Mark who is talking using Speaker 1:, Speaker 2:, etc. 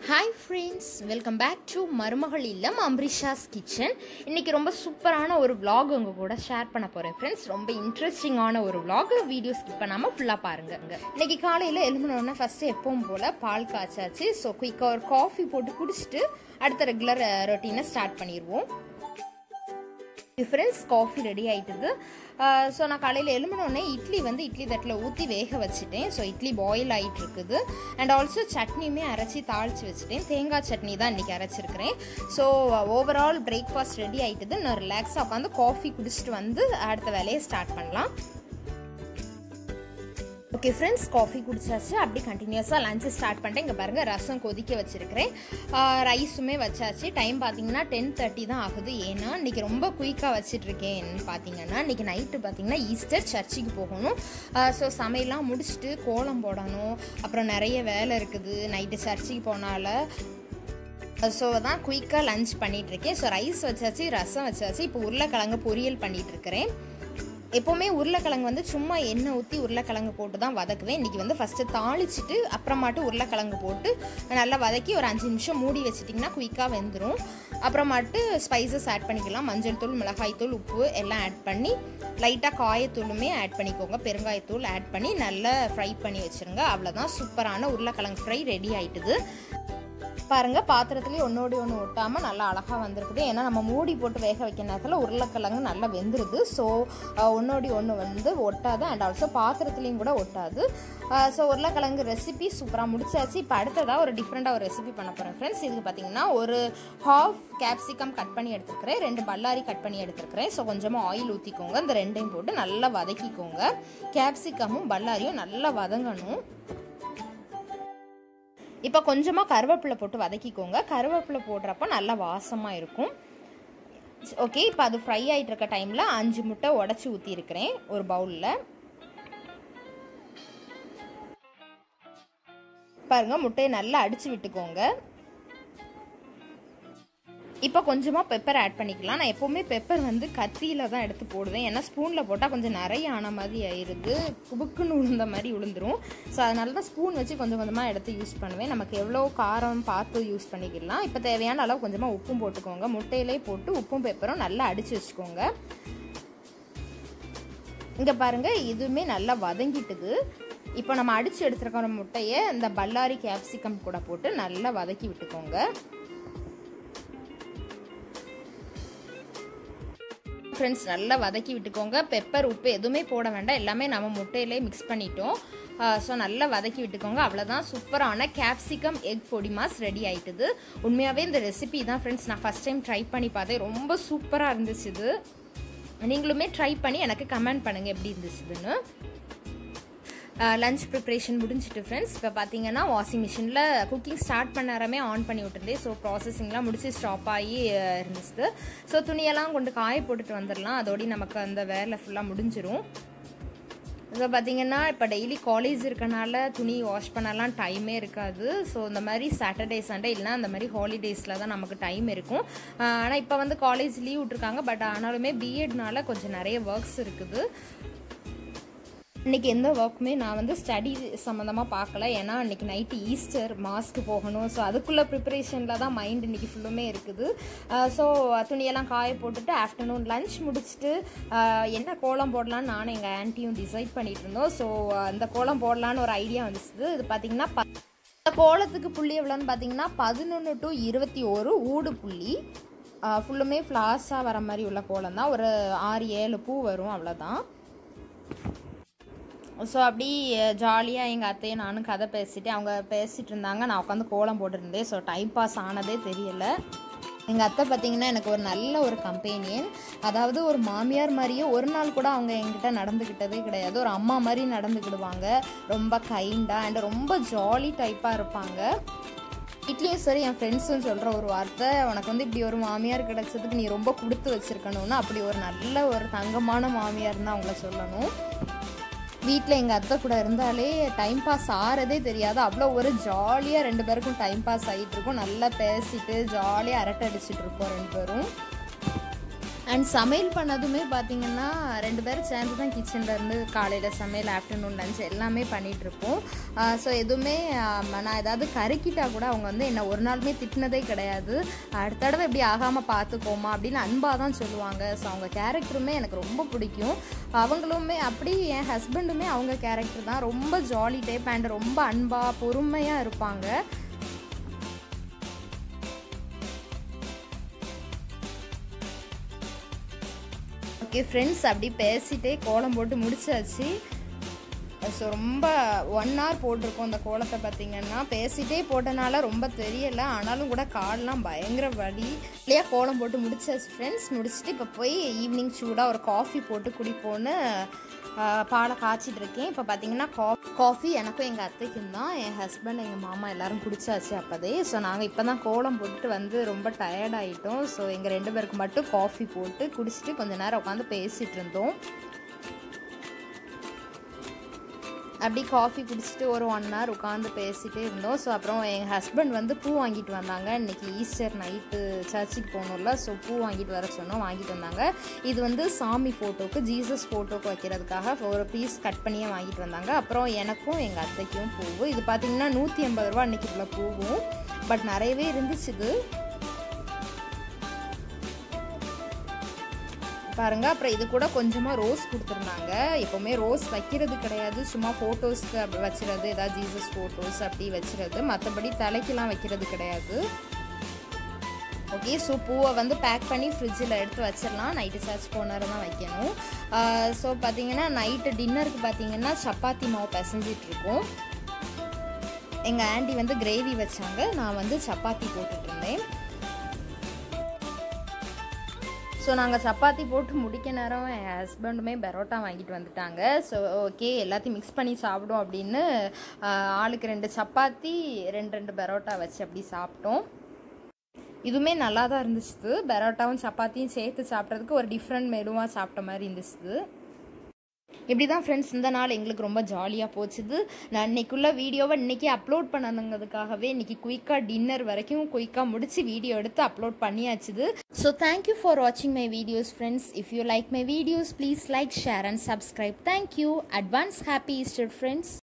Speaker 1: Hi friends, welcome back to மருமகள் இல்லம் அம்ரிஷாஸ் kitchen. இன்னைக்கு ரொம்ப சூப்பரான ஒரு vlog உங்க கூட ஷேர் பண்ண போறேன் ஃப்ரெண்ட்ஸ். ரொம்ப இன்ட்ரெஸ்டிங்கான ஒரு vlog. வீடியோ ஸ்கிப் பண்ணாம ஃபுல்லா பாருங்க. இன்னைக்கு காலையில எழும்புனோம்னா ஃபர்ஸ்ட் எப்பவும் போல பால் காய்ச்சாச்சு. ஸோ குயிக்கா ஒரு காஃபி போட்டு குடிச்சிட்டு அடுத்த ரெகுலர் ரொட்டீனை ஸ்டார்ட் பண்ணிடுவோம். ஃப்ரெண்ட்ஸ் காஃபி ரெடி ஆயிட்டுது. ஸோ நான் காலையில் எழும்பினோடனே இட்லி தட்டில் ஊற்றி வேக வச்சுட்டேன். ஸோ இட்லி பாயில் ஆகிட்டு இருக்குது. அண்ட் ஆல்சோ சட்னியுமே அரைச்சி தாளித்து வச்சுட்டேன். தேங்காய் சட்னி தான் இன்றைக்கி அரைச்சிருக்கிறேன். ஸோ ஓவரால் பிரேக்ஃபாஸ்ட் ரெடி ஆகிட்டுது. நான் ரிலாக்ஸாக உட்காந்து காஃபி குடிச்சிட்டு வந்து அடுத்த வேலையை ஸ்டார்ட் பண்ணலாம். ஓகே ஃப்ரெண்ட்ஸ், காஃபி குடிச்சாச்சு. அப்படி கண்டினியூஸாக லஞ்சு ஸ்டார்ட் பண்ணிட்டேன். இங்கே பாருங்கள், ரசம் கொதிக்க வச்சுருக்கிறேன். ரைஸுமே வச்சாச்சு. டைம் பார்த்தீங்கன்னா 10:30 தான் ஆகுது. ஏன்னா இன்றைக்கி ரொம்ப குயிக்காக வச்சிட்ருக்கேன்னு பார்த்தீங்கன்னா இன்றைக்கி நைட்டு பார்த்தீங்கன்னா ஈஸ்டர், சர்ச்சுக்கு போகணும். ஸோ சமையலாம் முடிச்சுட்டு கோலம் போடணும். அப்புறம் நிறைய வேலை இருக்குது நைட்டு சர்ச்சுக்கு போனால. ஸோ தான் குயிக்காக லஞ்ச் பண்ணிகிட்ருக்கேன். ஸோ ரைஸ் வச்சாச்சு, ரசம் வச்சாச்சு. இப்போ உருளைக்கிழங்கு பொரியல் பண்ணிகிட்ருக்கிறேன். எப்போவுமே உருளைக்கிழங்கு வந்து சும்மா எண்ணெய் ஊற்றி உருளைக்கிழங்கு போட்டு தான் வதக்குவேன். இன்றைக்கி வந்து ஃபஸ்ட்டு தாளிச்சிட்டு அப்புறமாட்டு உருளைக்கிழங்கு போட்டு நல்லா வதக்கி ஒரு 5 நிமிஷம் மூடி வச்சிட்டிங்கன்னா குயிக்காக வெந்துடும். அப்புறமாட்டு ஸ்பைசஸ் ஆட் பண்ணிக்கலாம். மஞ்சள் தூள், மிளகாய் தூள், உப்பு எல்லாம் ஆட் பண்ணி லைட்டாக காயத்தூளுமே ஆட் பண்ணிக்கோங்க. பெருங்காயத்தூள் ஆட் பண்ணி நல்லா ஃப்ரை பண்ணி வச்சுருங்க. அவ்வளோதான், சூப்பரான உருளைக்கிழங்கு ஃப்ரை ரெடி ஆகிட்டுது. பாருங்கள், பாத்திரத்துலேயே ஒன்றோடி ஒன்று ஒட்டாமல் நல்லா அழகாக வந்திருக்குது. ஏன்னா நம்ம மூடி போட்டு வேக வைக்க நேரத்தில் உருளைக்கிழங்கு நல்லா வெந்துருது. ஸோ ஒன்றோடி ஒன்று வந்து ஒட்டாது. அண்ட் ஆல்சோ பாத்திரத்துலேயும் கூட ஒட்டாது. ஸோ உருளைக்கிழங்கு ரெசிபி சூப்பராக முடிச்சாச்சு. இப்போ அடுத்ததாக ஒரு டிஃப்ரெண்ட்டாக ஒரு ரெசிபி பண்ண போகிறேன் ஃப்ரெண்ட்ஸ். இதுக்கு பார்த்தீங்கன்னா ஒரு ஹாஃப் கேப்சிகம் கட் பண்ணி எடுத்துருக்கிறேன். 2 பல்லாரி கட் பண்ணி எடுத்துருக்கிறேன். ஸோ கொஞ்சமாக ஆயில் ஊற்றிக்கோங்க. இந்த ரெண்டையும் போட்டு நல்லா வதக்கிக்கோங்க. கேப்சிகமும் பல்லாரியும் நல்லா வதங்கணும். இப்போ கொஞ்சமாக கருவேப்பிலை போட்டு வதக்கிக்கோங்க. கருவேப்பிலை போடுறப்போ நல்லா வாசமாக இருக்கும். ஓகே, இப்போ அது ஃப்ரை ஆகிட்டு இருக்க டைமில் 5 முட்டை உடச்சி ஊற்றிருக்கிறேன் ஒரு பவுலில். பாருங்கள், முட்டையை நல்லா அடித்து விட்டுக்கோங்க. இப்போ கொஞ்சமாக பெப்பர் ஆட் பண்ணிக்கலாம். நான் எப்போவுமே பெப்பர் வந்து கத்தியில் தான் எடுத்து போடுவேன். ஏன்னா ஸ்பூனில் போட்டால் கொஞ்சம் நிறைய ஆன மாதிரி ஆயிடுது, குபுக்குன்னு உளுந்த மாதிரி உளுந்துரும். ஸோ அதனால தான் ஸ்பூன் வச்சு கொஞ்சம் கொஞ்சமாக எடுத்து யூஸ் பண்ணுவேன். நமக்கு எவ்வளோ காரம் பார்த்து யூஸ் பண்ணிக்கலாம். இப்போ தேவையான அளவு கொஞ்சமாக உப்பும் போட்டுக்கோங்க. முட்டையிலே போட்டு உப்பும் பெப்பரும் நல்லா அடித்து வச்சுக்கோங்க. இங்கே பாருங்கள், இதுவுமே நல்லா வதங்கிட்டுது. இப்போ நம்ம அடித்து எடுத்துருக்கிற முட்டையை இந்த பல்லாரி கேப்சிகம் கூட போட்டு நல்லா வதக்கி விட்டுக்கோங்க. ஃப்ரெண்ட்ஸ், நல்லா வதக்கி விட்டுக்கோங்க. பெப்பர், உப்பு எதுவுமே போட வேண்டாம். எல்லாமே நம்ம முட்டையிலே மிக்ஸ் பண்ணிட்டோம். ஸோ நல்லா வதக்கி விட்டுக்கோங்க. அவ்வளோதான், சூப்பரான கேப்சிகம் எக் பொடி மாஸ் ரெடி ஆகிட்டுது. உண்மையாகவே இந்த ரெசிபி தான் ஃப்ரெண்ட்ஸ் நான் ஃபஸ்ட் டைம் ட்ரை பண்ணி பார்த்தேன். ரொம்ப சூப்பராக இருந்துச்சு. இது நீங்களுமே ட்ரை பண்ணி எனக்கு கமெண்ட் பண்ணுங்கள் எப்படி இருந்துச்சுன்னு. லஞ்ச் ப்ரிப்ரேஷன் முடிஞ்சிட்டு ஃப்ரெண்ட்ஸ். இப்போ பார்த்தீங்கன்னா வாஷிங் மிஷினில் குக்கிங் ஸ்டார்ட் பண்ண நேரமே ஆன் பண்ணி விட்டுருந்தேன். ஸோ ப்ராசஸிங்லாம் முடிச்சு ஸ்டாப் ஆகி இருந்துச்சு. ஸோ துணியெல்லாம் கொண்டு காய போட்டுட்டு வந்துடலாம். அதோடய நமக்கு அந்த வேலை ஃபுல்லாக முடிஞ்சிடும். ஸோ பார்த்தீங்கன்னா இப்போ டெய்லி காலேஜ் இருக்கனால துணி வாஷ் பண்ணலாம் டைமே இருக்காது. ஸோ இந்த மாதிரி சாட்டர்டே, சண்டே இல்லைனா அந்த மாதிரி ஹாலிடேஸில் தான் நமக்கு டைம் இருக்கும். ஆனால் இப்போ வந்து காலேஜ் லீவ் விட்ருக்காங்க. பட் ஆனாலுமே பிஎட்னால கொஞ்சம் நிறைய ஒர்க்ஸ் இருக்குது. இன்றைக்கி எந்த ஒர்க்குமே நான் வந்து ஸ்டடி சம்மந்தமாக பார்க்கல. ஏன்னா இன்றைக்கி நைட்டு ஈஸ்டர், மாஸ்க்கு போகணும். ஸோ அதுக்குள்ளே ப்ரிப்பரேஷனில் தான் மைண்ட் இன்றைக்கி ஃபுல்லுமே இருக்குது. ஸோ துணியெல்லாம் காய போட்டுட்டு ஆஃப்டர்நூன் லஞ்ச் முடிச்சுட்டு என்ன கோலம் போடலான்னு நானும் எங்கள் ஆன்ட்டியும் டிசைட் பண்ணிகிட்டு இருந்தோம். ஸோ அந்த கோலம் போடலான்னு ஒரு ஐடியா வந்துச்சு. இது பார்த்திங்கன்னா இந்த கோலத்துக்கு புள்ளி எவ்வளோன்னு பார்த்தீங்கன்னா 11 to 21 ஊடு புள்ளி. ஃபுல்லுமே ஃப்ளாஸாக வர மாதிரி உள்ள கோலம் தான். ஒரு 6-7 பூ வரும், அவ்வளோதான். ஸோ அப்படி ஜாலியாக எங்கள் அத்தையும் நானும் கதை பேசிட்டு அவங்க பேசிகிட்டு இருந்தாங்க. நான் உட்காந்து கோலம் போட்டுருந்தேன். ஸோ டைம் பாஸ் ஆனதே தெரியலை. எங்கள் அத்தை பார்த்திங்கன்னா எனக்கு ஒரு நல்ல ஒரு கம்பெனியன். அதாவது ஒரு மாமியார் மாதிரியே ஒரு நாள் கூட அவங்க என்கிட்ட நடந்துக்கிட்டதே கிடையாது. ஒரு அம்மா மாதிரி நடந்துக்கிடுவாங்க. ரொம்ப கைண்டாக அண்ட் ரொம்ப ஜாலி டைப்பாக இருப்பாங்க. வீட்லேயும் சரி, என் ஃப்ரெண்ட்ஸும் சொல்கிற ஒரு வார்த்தை, உனக்கு வந்து இப்படி ஒரு மாமியார் கிடைச்சதுக்கு நீ ரொம்ப கொடுத்து வச்சுருக்கணும்னு. அப்படி ஒரு நல்ல ஒரு தங்கமான மாமியார் தான் அவங்கள சொல்லணும். வீட்டில் எங்கள் அத்தை கூட இருந்தாலே டைம் பாஸ் ஆகிறதே தெரியாது. அவ்வளோ ஒரு ஜாலியாக 2 பேருக்கும் டைம் பாஸ் ஆகிட்டு இருக்கும். நல்லா பேசிட்டு ஜாலியாக அரட்டை அடிச்சுட்டு இருப்போம் 2 பேரும். அண்ட் சமையல் பண்ணதுமே பார்த்திங்கன்னா 2 பேரும் சேர்ந்து தான் கிச்சனில் இருந்து காலையில் சமையல், ஆஃப்டர்நூன் லஞ்ச் எல்லாமே பண்ணிகிட்ருப்போம். ஸோ எதுவுமே நான் ஏதாவது கருக்கிட்டால் கூட அவங்க வந்து என்னை ஒரு நாளுமே திட்டினதே கிடையாது. அடுத்த தடவை இப்படி ஆகாமல் பார்த்துக்கோமா அப்படின்னு அன்பாக தான் சொல்லுவாங்க. ஸோ அவங்க கேரக்டருமே எனக்கு ரொம்ப பிடிக்கும். அவங்களுமே அப்படி, என் ஹஸ்பண்டுமே அவங்க கேரக்டர் தான். ரொம்ப ஜாலி டைப் அண்ட் ரொம்ப அன்பாக பொறுமையாக இருப்பாங்க. ஓகே ஃப்ரெண்ட்ஸ், அப்படி பேசிகிட்டே கோலம் போட்டு முடிச்சாச்சு. ஸோ ரொம்ப 1 hour போட்டிருக்கோம் அந்த கோலத்தை. பார்த்திங்கன்னா பேசிகிட்டே போட்டனால ரொம்ப தெரியலை, ஆனாலும் கூட காலெலாம் பயங்கர வலி. இல்லையா கோலம் போட்டு முடிச்சாச்சு ஃப்ரெண்ட்ஸ். முடிச்சுட்டு இப்போ போய் ஈவினிங் சூடாக ஒரு காஃபி போட்டு குடிப்போன்னு பாலை காய்ச்சிட்ருக்கேன். இப்போ பார்த்திங்கன்னா காஃபி எனக்கும் எங்கள் அத்தைக்கும் தான். என் ஹஸ்பண்ட், எங்கள் மாமா எல்லோரும் குடிச்சாச்சு அப்போதே. ஸோ நாங்கள் இப்போ தான் கோலம் போட்டுட்டு வந்து ரொம்ப டயர்டாகிட்டோம். ஸோ எங்கள் 2 பேருக்கு மட்டும் காஃபி போட்டு குடிச்சிட்டு கொஞ்சம் நேரம் உட்காந்து பேசிகிட்டு இருந்தோம். அப்படி காஃபி குடிச்சிட்டு ஒரு 1 hour உட்காந்து பேசிகிட்டே இருந்தோம். ஸோ அப்புறம் எங்கள் ஹஸ்பண்ட் வந்து பூ வாங்கிட்டு வந்தாங்க. இன்றைக்கி ஈஸ்டர் நைட்டு சர்ச்சுக்கு போகணும்ல, ஸோ பூ வாங்கிட்டு வர சொன்னோம், வாங்கிட்டு வந்தாங்க. இது வந்து சாமி ஃபோட்டோவுக்கு, ஜீசஸ் ஃபோட்டோவுக்கு வைக்கிறதுக்காக ஒரு பீஸ் கட் பண்ணியே வாங்கிட்டு வந்தாங்க. அப்புறம் எனக்கும் எங்கள் அத்தைக்கும் பூவு. இது பார்த்திங்கன்னா 180 ரூபா அன்றைக்கி இவ்வளோ பூவும். பட் நிறையவே இருந்துச்சு இது பாருங்கள். அப்புறம் இது கூட கொஞ்சமாக ரோஸ் கொடுத்துருந்தாங்க. எப்போவுமே ரோஸ் வைக்கிறது கிடையாது, சும்மா ஃபோட்டோஸ்க்கு அப்படி வச்சுறது, ஏதாவது ஜீசஸ் ஃபோட்டோஸ் அப்படி வச்சுறது, மற்றபடி தலைக்கெலாம் வைக்கிறது கிடையாது. ஓகே, ஸோ பூவை வந்து பேக் பண்ணி ஃப்ரிட்ஜில் எடுத்து வச்சிடலாம். நைட்டு சர்ச் போனரை தான் வைக்கணும். ஸோ பார்த்திங்கன்னா நைட்டு டின்னருக்கு பார்த்திங்கன்னா சப்பாத்தி மாவு பிசைஞ்சிட்ருக்கோம். எங்கள் ஆண்டி வந்து கிரேவி வச்சாங்க, நான் வந்து சப்பாத்தி போட்டுட்ருந்தேன். ஸோ நாங்கள் சப்பாத்தி போட்டு முடிக்க நேரம் என் ஹஸ்பண்டுமே பரோட்டா வாங்கிட்டு வந்துட்டாங்க. ஸோ ஓகே, எல்லாத்தையும் மிக்ஸ் பண்ணி சாப்பிடும் அப்படின்னு ஆளுக்கு 2 சப்பாத்தி 2 பரோட்டா வச்சு அப்படி சாப்பிட்டோம். இதுவுமே நல்லா தான் இருந்துச்சு. பரோட்டாவும் சப்பாத்தியும் சேர்த்து சாப்பிட்றதுக்கு ஒரு டிஃப்ரெண்ட் மெனுவாக சாப்பிட்ட மாதிரி இருந்துச்சு. இப்படி தான் ஃப்ரெண்ட்ஸ் இந்த நாள் எங்களுக்கு ரொம்ப ஜாலியாக போச்சுது. நான் இன்றைக்குள்ள வீடியோவை இன்றைக்கி அப்லோட் பண்ணணுங்கிறதுக்காகவே இன்றைக்கி குயிக்காக டின்னர் வரைக்கும் குயிக்காக முடித்து வீடியோ எடுத்து அப்லோட் பண்ணியாச்சுது. ஸோ தேங்க்யூ ஃபார் வாட்சிங் my videos friends. If you like my videos please like, share and subscribe. Thank you. Advance happy Easter friends.